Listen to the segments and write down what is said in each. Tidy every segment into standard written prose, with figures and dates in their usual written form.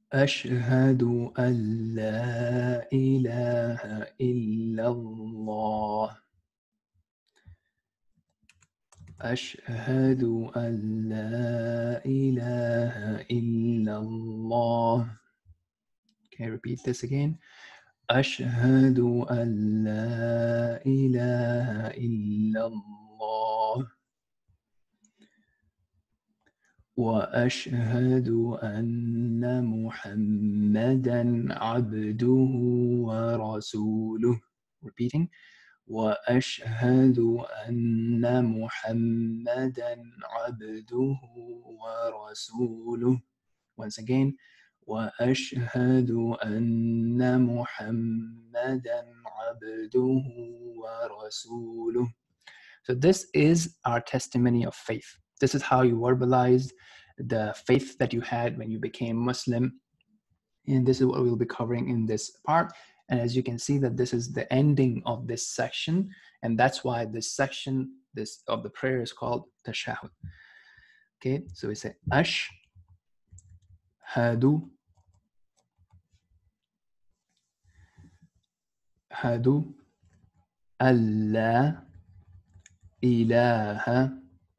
أشهد أن لا إله إلا الله أشهد أن لا إله إلا الله. Okay, repeat this again. أشهد أن لا إله إلا الله وأشهد أن محمدا عبده ورسوله. Repeating. وأشهد أن محمدا عبده ورسوله. Once again. وأشهد أن محمدا عبده ورسوله. So this is our testimony of faith. This is how you verbalized the faith that you had when you became Muslim. And this is what we'll be covering in this part. And as you can see that this is the ending of this section. And that's why this section of the prayer is called tashahhud. Okay, so we say ashhadu alla ilaha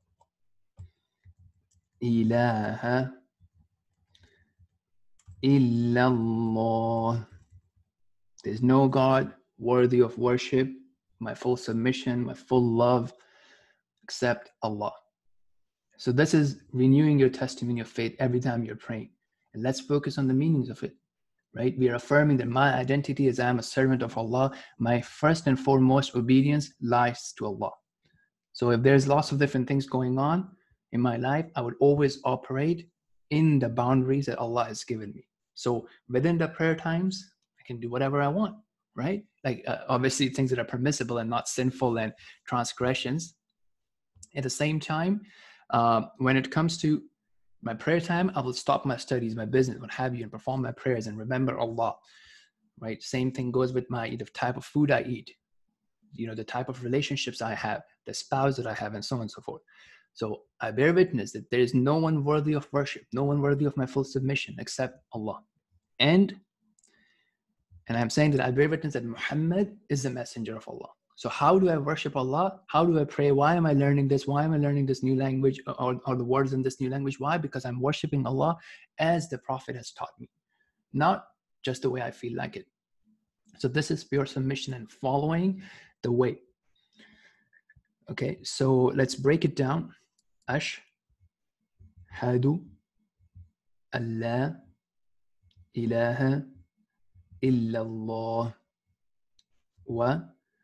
illallah. There's no God worthy of worship, my full submission, my full love, except Allah. So this is renewing your testimony of faith every time you're praying. And let's focus on the meanings of it, right? We are affirming that my identity is I am a servant of Allah. My first and foremost obedience lies to Allah. So if there's lots of different things going on in my life, I would always operate in the boundaries that Allah has given me. So within the prayer times, I can do whatever I want, right? Like obviously things that are permissible and not sinful and transgressions. At the same time, when it comes to my prayer time, I will stop my studies, my business, what have you, and perform my prayers and remember Allah, right? Same thing goes with the type of food I eat, the type of relationships I have, the spouse that I have, and so on and so forth. So I bear witness that there is no one worthy of worship, no one worthy of my full submission except Allah. And I'm saying that I bear witness that Muhammad is the messenger of Allah. So how do I worship Allah? How do I pray? Why am I learning this? Why am I learning this new language or the words in this new language? Why? Because I'm worshiping Allah as the Prophet has taught me, not just the way I feel like it. So this is pure submission and following the way. Okay, so let's break it down. Ashhadu an la ilaha illallah wa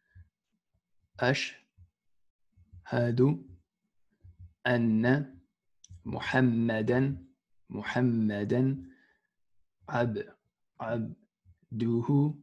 ashhadu anna Muhammadan abduhu.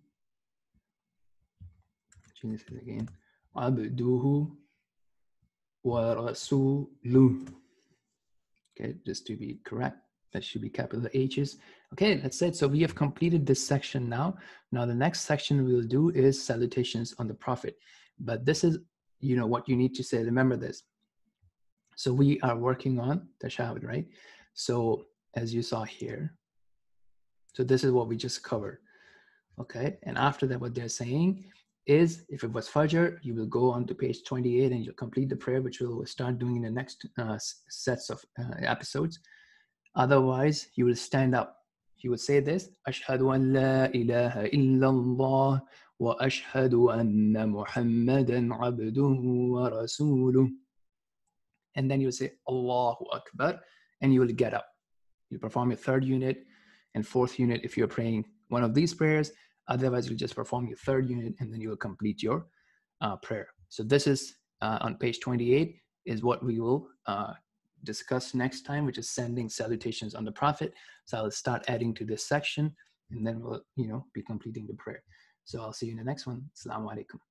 Change this again. Abduhu wa rasuluh. Okay, just to be correct, that should be capital H's. Okay, that's it. So we have completed this section now. Now the next section we'll do is salutations on the Prophet. But this is, what you need to say. Remember this. So we are working on tashahhud, right? So as you saw here, so this is what we just covered. Okay, and after that, what they're saying is, if it was Fajr, you will go on to page 28 and you'll complete the prayer, which we'll start doing in the next sets of episodes. Otherwise, you will stand up. You would say this, Ashhadu an la ilaha illallah wa ashhadu anna Muhammadan abduhu wa rasuluh. And then you'll say Allahu Akbar, and you will get up. You perform your third unit and fourth unit if you're praying one of these prayers. Otherwise, you'll just perform your third unit and then you will complete your prayer. So this is on page 28 is what we will discuss next time, which is sending salutations on the Prophet. So I'll start adding to this section and then we'll, be completing the prayer. So I'll see you in the next one. Assalamu alaikum.